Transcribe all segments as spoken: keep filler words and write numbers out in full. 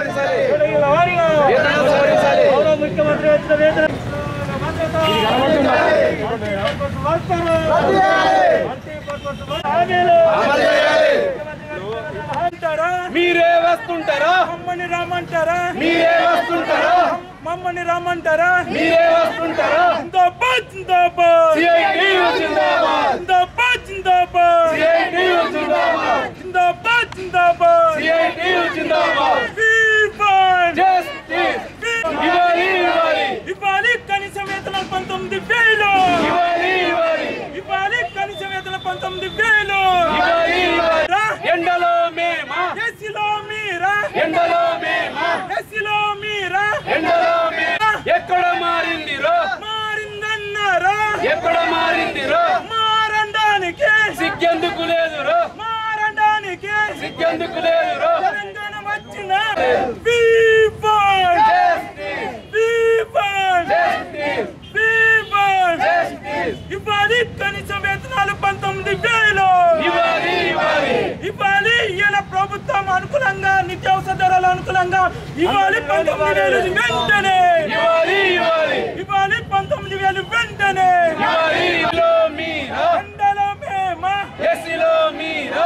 ముఖ్యమంత్రి వచ్చిన వేతన మీరే వస్తుంటారా మమ్మల్ని రమ్మంటారా మీరే వస్తుంటారా మమ్మల్ని రమ్మంటారా మీరే వస్తుంటారా జిందాబాద్ జిందాబాద్ సిఐటియు జిందాబాద్ జిందాబాద్ జిందాబాద్ సిఐటియు జిందాబాద్ జిందాబాద్ జిందాబాద్ సిఐటియు జిందాబాద్ జస్టిస్ ఇవ్వాలి ఇవ్వాలి ఇవ్వాలి కనీస వేతనం పంతొమ్మిది వేలు ఇవ్వాలి ఇవ్వాలి ఇవ్వాలి కనీస వేతనం పంతొమ్మిది వేలు ఇవ్వాలి ఇవ్వాలి ఎండలో మేమా ఎస్సీలో మీరా ఎండలో మేమా ఎస్సీలో మీరా ఎండలో మేమా ఎక్కడ మారిందిరో మారిందన్నారా ఎక్కడ మారిందిరో మారడానికి సిగ్గెందుకు లేదురో మారడానికి సిగ్గెందుకు లేదురో తెలంగాణ వచ్చిన ఇవ్వాలి కనీస వేతనాలు పంతొమ్మిది వేలు ఇవ్వాలి ఇవ్వాలి ఇవ్వాలి ఇలా ప్రభుత్వం అనుకూలంగా నిత్యావసర ధరలు అనుకూలంగా ఇవ్వాలి పంతొమ్మిది వేలు వెంటనే ఇవ్వాలి ఇవ్వాలి ఇవ్వాలి పంతొమ్మిది వేలు వెంటనే ఇవ్వాలి మీరా ఎండలో మేమా ఎస్సీలో మీరా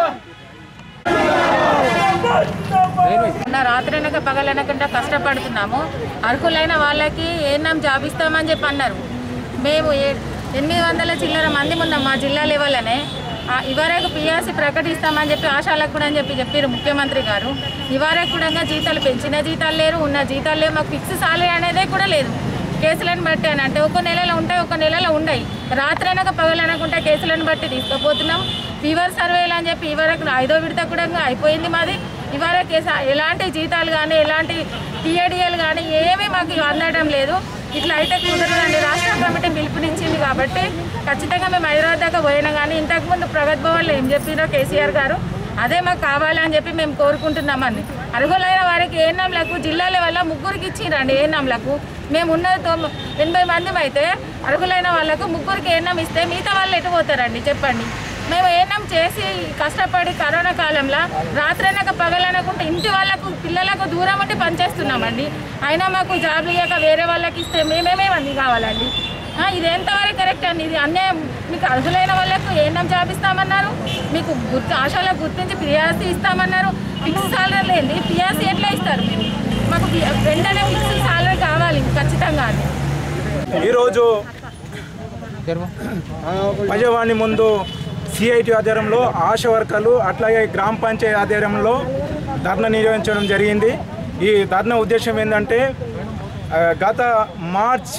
రాత్రి అనక పగలనకుండా కష్టపడుతున్నాము. అర్హులైన వాళ్ళకి ఏనాం జాబ్ ఇస్తామని చెప్పి అన్నారు. మేము ఎనిమిది వందల చిల్లర మంది ఉన్నాం మా జిల్లా లెవెల్లోనే. ఇవరకు పిఆర్సీ ప్రకటిస్తామని చెప్పి ఆశాలకు కూడా అని చెప్పి చెప్పారు ముఖ్యమంత్రి గారు. ఇవరకు కూడా జీతాలు పెంచిన జీతాలు లేరు, ఉన్న జీతాలు లేవు, మాకు ఫిక్స్ సాలరీ అనేదే కూడా లేదు. కేసులను బట్టి అని అంటే ఒక నెలలో ఉంటాయి, ఒక నెలలో ఉండయి. రాత్రి అనక పగలనకుంటే కేసులను బట్టి తీసుకుపోతున్నాం. ఫీవర్ సర్వేలు అని చెప్పి ఇవరకు ఐదో విడత కూడా అయిపోయింది మాది. ఇవరకు ఎలాంటి జీతాలు కానీ ఎలాంటి టీఏడిఎల్ కానీ ఏమీ మాకు అందడం లేదు. ఇట్లా అయితే కుదరదండి. రాష్ట్ర కమిటీ పిలుపునిచ్చింది కాబట్టి ఖచ్చితంగా మేము హైదరాబాద్ దాకా పోయినా కానీ ఇంతకుముందు ప్రగతి భవన్లో ఏం చెప్పినో కేసీఆర్ గారు అదే మాకు కావాలని చెప్పి మేము కోరుకుంటున్నామండి. అర్హులైన వారికి ఏఎన్ఎంలకు జిల్లా లెవెల్లో ముగ్గురికి ఇచ్చిరండి. ఏఎన్ఎంలకు మేము ఉన్నది తొమ్మిది ఎనభై మంది అయితే అర్హులైన వాళ్ళకు ముగ్గురికి ఏఎన్ఎం ఇస్తే మిగతా వాళ్ళు ఎటు పోతారండి చెప్పండి. మేము ఏఎన్ఎం చేసి కష్టపడి కరోనా కాలంలో రాత్రనక పగలనకుంటే ఇంటి వాళ్ళకు పిల్లలకు దూరం ఉండి పనిచేస్తున్నామండి. అయినా మాకు జాబ్లు ఇవ్వక వేరే వాళ్ళకి ఇస్తే మేమేమేమన్నీ కావాలండి. ఇది ఎంతవరకు కరెక్ట్ అండి? ఇది అన్యాయం. మీకు అర్హులైన వాళ్ళకు ఏఎన్ఎం జాబ్ ఇస్తామన్నారు, మీకు గుర్తు ఆశాలకు గుర్తించి పిఆర్సీ ఇస్తామన్నారు. ఫిక్స్ సాలరీ లేని పిఆర్సీ ఎట్లా ఇస్తారు మీరు? మాకు వెంటనే ఫిక్స్ సాలరీ కావాలి ఖచ్చితంగా. ఈరోజు ప్రజావాణి ముందు సిఐటి ఆధ్వర్యంలో ఆశా వర్కర్లు అట్లాగే గ్రామ పంచాయతీ ఆధ్వర్యంలో ధర్నా నిర్వహించడం జరిగింది. ఈ ధర్నా ఉద్దేశం ఏంటంటే గత మార్చ్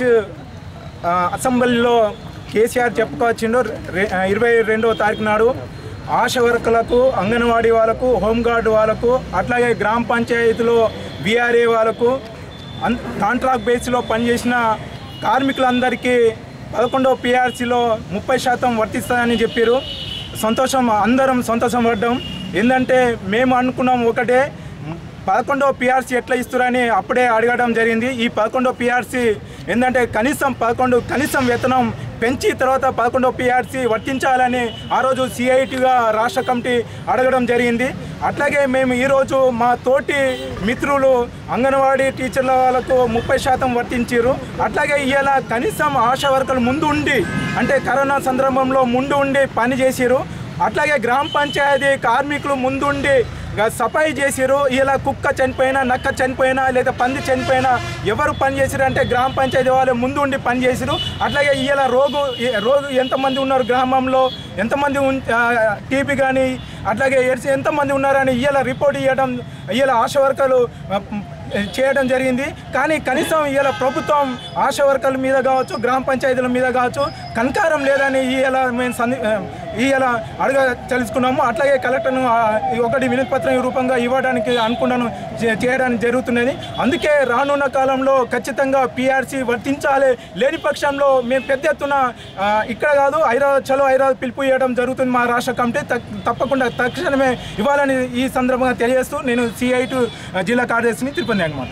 అసెంబ్లీలో కేసీఆర్ చెప్పుకొచ్చిండు ఇరవై రెండవ తారీఖు నాడు ఆశా వర్కర్లకు, అంగన్వాడీ వాళ్ళకు, హోంగార్డు వాళ్ళకు, అట్లాగే గ్రామ పంచాయతీలో బీఆర్ఏ వాళ్ళకు కాంట్రాక్ట్ బేస్లో పనిచేసిన కార్మికులందరికీ పదకొండవ పిఆర్సీలో ముప్పై శాతం వర్తిస్తుందని చెప్పారు. సంతోషం, అందరం సంతోషం పడ్డాం. ఏంటంటే మేము అనుకున్నాం ఒకటే, పదకొండవ పిఆర్సీ ఎట్లా ఇస్తారని అప్పుడే అడగడం జరిగింది. ఈ పదకొండవ పిఆర్సీ ఏంటంటే కనీసం పదకొండు కనీసం వేతనం పెంచి తర్వాత పదకొండవ పిఆర్సీ వర్తించాలని ఆ రోజు సిఐటిగా రాష్ట్ర కమిటీ అడగడం జరిగింది. అట్లాగే మేము ఈరోజు మా తోటి మిత్రులు అంగన్వాడీ టీచర్ల వాళ్ళకు ముప్పై శాతం వర్తించారు. అట్లాగే ఇవాళ కనీసం ఆశా వర్కర్లు ముందు ఉండి అంటే కరోనా సందర్భంలో ముందు ఉండి పని చేసిరు. అట్లాగే గ్రామ పంచాయతీ కార్మికులు ముందుండి సఫాయి చేసిరు. ఇలా కుక్క చనిపోయినా, నక్క చనిపోయినా, లేదా పంది చనిపోయినా ఎవరు పని చేసిరు అంటే గ్రామ పంచాయతీ వాళ్ళు ముందు ఉండి పని చేసిరు. అట్లాగే ఇలా రోగు రోగు ఎంతమంది ఉన్నారు గ్రామంలో, ఎంతమంది టీబీ కానీ అట్లాగే ఎయిడ్స్ ఎంతమంది ఉన్నారని ఇలా రిపోర్ట్ ఇవ్వడం ఇలా ఆశా వర్కర్లు చేయడం జరిగింది. కానీ కనీసం ఇలా ప్రభుత్వం ఆశా వర్కర్ల మీద కావచ్చు, గ్రామ పంచాయతీల మీద కావచ్చు కనకారం లేదని ఇలా మేము సంది ఇలా అడగ తెలుసుకున్నాము. అట్లాగే కలెక్టర్ను ఒకటి వినతి పత్రం రూపంగా ఇవ్వడానికి అనుకున్నాను చేయడానికి జరుగుతున్నది. అందుకే రానున్న కాలంలో ఖచ్చితంగా పిఆర్సీ వర్తించాలి. లేని పక్షంలో మేము పెద్ద ఎత్తున ఇక్కడ కాదు హైదరాబాద్ చలో హైదరాబాద్ పిలుపు ఇవ్వడం జరుగుతుంది. మా రాష్ట్ర కమిటీ తప్పకుండా తక్షణమే ఇవ్వాలని ఈ సందర్భంగా తెలియజేస్తూ నేను సిఐటి జిల్లా కార్యదర్శిని తిరుపతి అనమాట.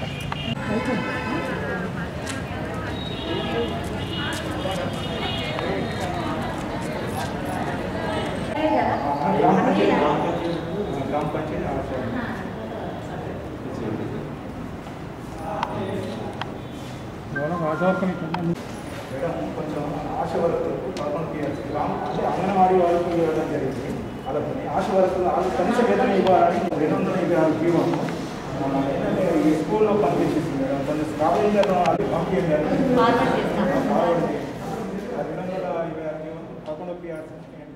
గ్రామ పంచాయతీ మేడం కొంచెం ఆశ వర్కులకు పదకొండు పిఎస్ గ్రామ అంటే అంగన్వాడీ వాళ్ళకు ఇవ్వడం జరిగింది. వాళ్ళకి ఆశ వర్కులు వాళ్ళు కనీస వేతనం ఇవ్వాలని రెండు వందల ఇరవై నాలుగు జీవము ఏంటంటే ఈ స్కూల్లో పనిచేసేసింది మేడం. కొన్ని స్కావెంజర్లు అది పంపించారు అది రెండు వందల ఇరవై ఆరు జీవో పదకొండు పిఎస్